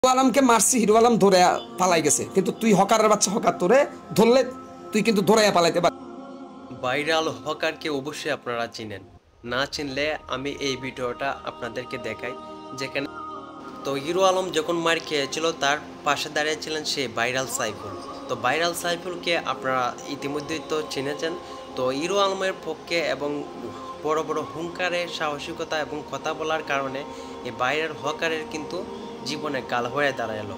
Hero আলমকে মারছি, hero Alam ধরে পালাই গেছে, কিন্তু তুই হকারের বাচ্চা, হকার তোরে ধরলে তুই কিন্তু ধরাইয়া পালাইতে পারবি। ভাইরাল হকারকে অবশ্যই আপনারা চিনেন, না চিনলে আমি এই ভিডিওটা আপনাদেরকে দেখাই। যেখানে তো হিরো আলম যখন মার খেয়েছিল তার পাশে দাঁড়িয়েছিলেন সেই ভাইরাল সাইফুল। তো ভাইরাল সাইফুলকে আপনারা ইতিমধ্যেই তো চিনেছেন। তো হিরো আলমের পক্ষে এবং বড় বড় হুঙ্কারের সাহসিকতা এবং কথা বলার কারণে এই ভাইরাল হকারের কিন্তু জীবনে কাল হয়ে দাঁড়ালো।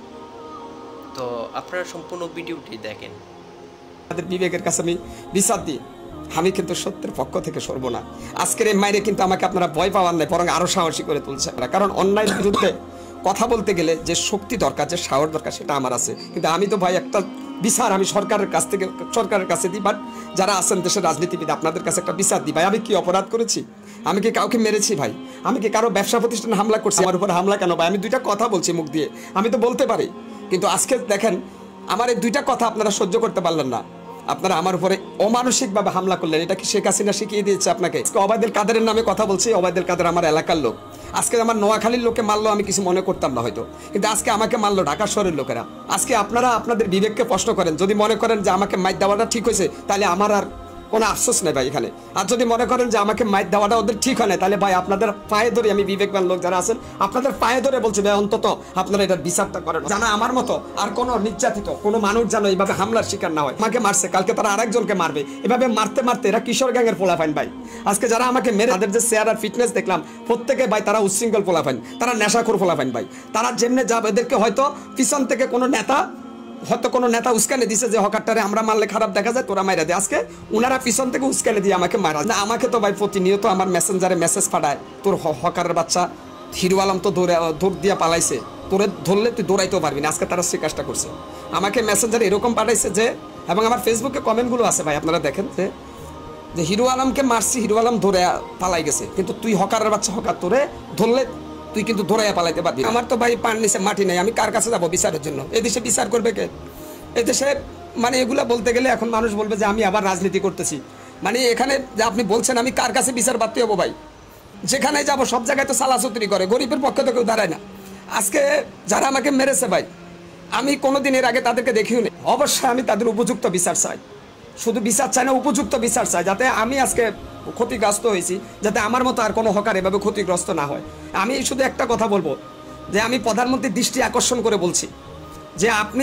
তো আপনারা সম্পূর্ণ ভিডিওটি দেখেন। আমাদের বিবেকের কাছে আমি বিচার দিই, আমি কিন্তু সত্যের পক্ষ থেকে সরব না। আজকের এই মাইরে কিন্তু আমাকে আপনারা ভয় পাওয়ার নাই, বরং আরো সাহসী করে তুলছে। কারণ অন্যায়ের বিরুদ্ধে কথা বলতে গেলে যে শক্তি দরকার, যে সাহস দরকার, সেটা আমার আছে। কিন্তু আমি তো ভাই একটা বিচার আমি সরকারের কাছে দিই, বাট যারা আছেন দেশের রাজনীতিবিদ আপনাদের কাছে একটা বিচার দিই। ভাই আমি কি অপরাধ করেছি? আমি কি কাউকে মেরেছি? ভাই আমি কি কারো ব্যবসা প্রতিষ্ঠানে হামলা করছি? আমার উপর হামলা কেন? ভাই আমি দুইটা কথা বলছি মুখ দিয়ে, আমি তো বলতে পারি। কিন্তু আজকে দেখেন আমার এই দুইটা কথা আপনারা সহ্য করতে পারলেন না, আপনারা আমার উপরে অমানসিকভাবে হামলা করলেন। এটা কি শেখ হাসিনা শিখিয়ে দিয়েছে আপনাকে? ওবায়দুল কাদেরের নামে কথা বলছি, ওবায়দুল কাদের আমার এলাকার লোক। আজকে আমার নোয়াখালীর লোকে মারলো, আমি কিছু মনে করতাম না হয়তো, কিন্তু আজকে আমাকে মারলো ঢাকা শহরের লোকেরা। আজকে আপনারা আপনাদের বিবেককে প্রশ্ন করেন, যদি মনে করেন যে আমাকে মাইর দেওয়াটা ঠিক হয়েছে, তাহলে আমার আর কোনো আফসোস নেই ভাই এখানে। আর যদি মনে করেন যে আমাকে মাইর দেওয়াটা ওদের ঠিক হয় না, তাহলে ভাই আপনাদের পায়ে ধরে, আমি বিবেকবান লোক যারা আছেন আপনাদের পায়ে ধরে বলছি ভাই অন্তত আপনারা এটার বিচারটা করেন, জানা আমার মতো আর কোনো নির্যাতিত কোনো মানুষ যেন এইভাবে হামলার শিকার না হয়। আমাকে মারছে, কালকে তারা আরেকজনকে মারবে, এভাবে মারতে মারতে এরা কিশোর গ্যাংয়ের পোলাপাইন ভাই। আজকে যারা আমাকে মেরে, তাদের যে চেহারা আর ফিটনেস দেখলাম, প্রত্যেকে ভাই তারা উচ্ছৃঙ্খল পোলাপাইন, তারা নেশাখোর পোলাপাইন ভাই। তারা যেমনে যাবে, এদেরকে হয়তো পিছন থেকে কোনো নেতা উস্কানে দিছে যে হকারটারে আমরা মারলে খারাপ দেখা যায়, তোরা মাইরা দে। আজকে উনারা পিছন থেকে উস্কানে দিয়ে আমাকে মারা না। আমাকে তো ভাই প্রতিনিয়ত আমার মেসেঞ্জারে মেসেজ পাঠায়, তোর হকারের বাচ্চা হিরো আলম তো দৌড় দিয়া পালাইছে, তোরে ধরলে তুই দৌড়াইতেও পারবি না। আজকে তারা সে কাজটা করছে, আমাকে মেসেঞ্জারে এরকম পাঠাইছে যে, এবং আমার ফেসবুকে কমেন্টগুলো আছে ভাই, আপনারা দেখেন যে হিরো আলমকে মারছি, হিরো আলম ধরে পালাই গেছে, কিন্তু তুই হকারের বাচ্চা, হকার তোরে ধরলে তুই কিন্তু ধরাইয়া পালাইতে পারবি। আমার তো ভাই পান নিচে মাটি নাই, আমি কার কাছে যাবো বিচারের জন্য? এই দেশে বিচার করবে কে? এই দেশে মানে এগুলা বলতে গেলে এখন মানুষ বলবে যে আমি আবার রাজনীতি করতেছি। মানে এখানে যে আপনি বলছেন আমি কার কাছে বিচার পাতে হবো ভাই? যেখানে যাব সব জায়গায় তো সালাসুতরি করে, গরিবের পক্ষে তো কেউ দাঁড়ায় না। আজকে যারা আমাকে মেরেছে ভাই, আমি কোনোদিন এর আগে তাদেরকে দেখিও নি। অবশ্যই আমি তাদের উপযুক্ত বিচার চাই, শুধু বিচার চাই না, উপযুক্ত বিচার চাই, যাতে আমি আজকে ক্ষতিগ্রস্ত হয়েছি, যাতে আমার মতো আর কোনো হকার এভাবে ক্ষতিগ্রস্ত না হয়। আমি শুধু একটা কথা বলবো, যে আমি প্রধানমন্ত্রীর দৃষ্টি আকর্ষণ করে বলছি যে আপনি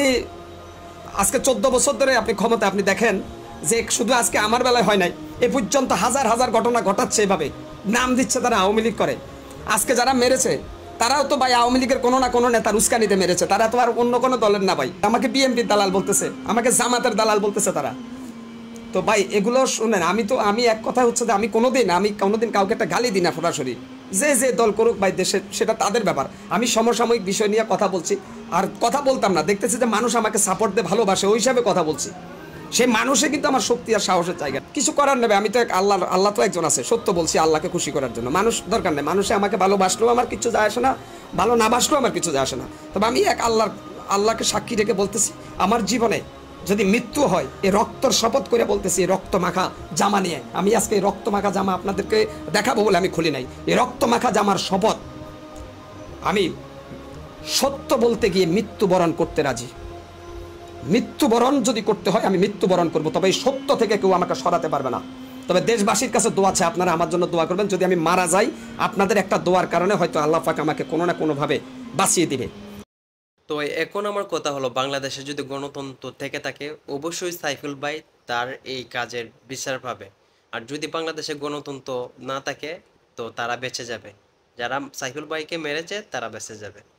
আজকে 14 বছর ধরে আপনি ক্ষমতা, আপনি দেখেন যে শুধু আজকে আমার বেলায় হয় নাই, এ পর্যন্ত হাজার হাজার ঘটনা ঘটাচ্ছে, এভাবে নাম দিচ্ছে তারা আওয়ামী লীগ করে। আজকে যারা মেরেছে তারাও তো ভাই আওয়ামী লীগের কোনো না কোনো নেতার উস্কানিতে মেরেছে, তারা তো আর অন্য কোনো দলের না ভাই। আমাকে বিএনপির দালাল বলতেছে, আমাকে জামাতের দালাল বলতেছে তারা। তো ভাই এগুলো শুনেন, আমি এক কথা হচ্ছে যে আমি কোনোদিন কাউকে একটা গালি দিই না সরাসরি, যে দল করুক ভাই দেশে, সেটা তাদের ব্যাপার। আমি সমসাময়িক বিষয় নিয়ে কথা বলছি, আর কথা বলতাম না, দেখতেছি যে মানুষ আমাকে সাপোর্ট দিয়ে ভালোবাসে, ওই হিসাবে কথা বলছি। সে মানুষে কিন্তু আমার শক্তি আর সাহসের জায়গা, কিছু করার নেবে। আমি তো আল্লাহ তো একজন আছে, সত্য বলছি, আল্লাহকে খুশি করার জন্য মানুষ দরকার নেই। মানুষে আমাকে ভালোবাসলেও আমার কিছু যায় আসে না, ভালো না বাসলেও আমার কিছু যায় আসে না। তবে আমি আল্লাহকে সাক্ষী রেখে বলতেছি, আমার জীবনে যদি মৃত্যু হয়, এই রক্তর শপথ করে বলতেছি, এই রক্ত মাখা জামা নিয়ে আমি আজকে এই রক্ত মাখা জামা আপনাদেরকে দেখাবো বলে আমি খুলি নাই। এই রক্ত মাখা জামার শপথ, আমি সত্য বলতে গিয়ে মৃত্যুবরণ করতে রাজি। মৃত্যুবরণ যদি করতে হয় আমি মৃত্যুবরণ করব, তবে এই সত্য থেকে কেউ আমাকে সরাতে পারবে না। তবে দেশবাসীর কাছে দোয়া আছে, আপনারা আমার জন্য দোয়া করবেন। যদি আমি মারা যাই, আপনাদের একটা দোয়ার কারণে হয়তো আল্লাহ পাক আমাকে কোনো না কোনোভাবে বাঁচিয়ে দিবে। তো এখন আমার কথা হলো, বাংলাদেশে যদি গণতন্ত্র থেকে থাকে অবশ্যই সাইফুল ভাই তার এই কাজের বিচার পাবে। আর যদি বাংলাদেশে গণতন্ত্র না থাকে তো তারা বেঁচে যাবে, যারা সাইফুল ভাইকে মেরেছে তারা বেঁচে যাবে।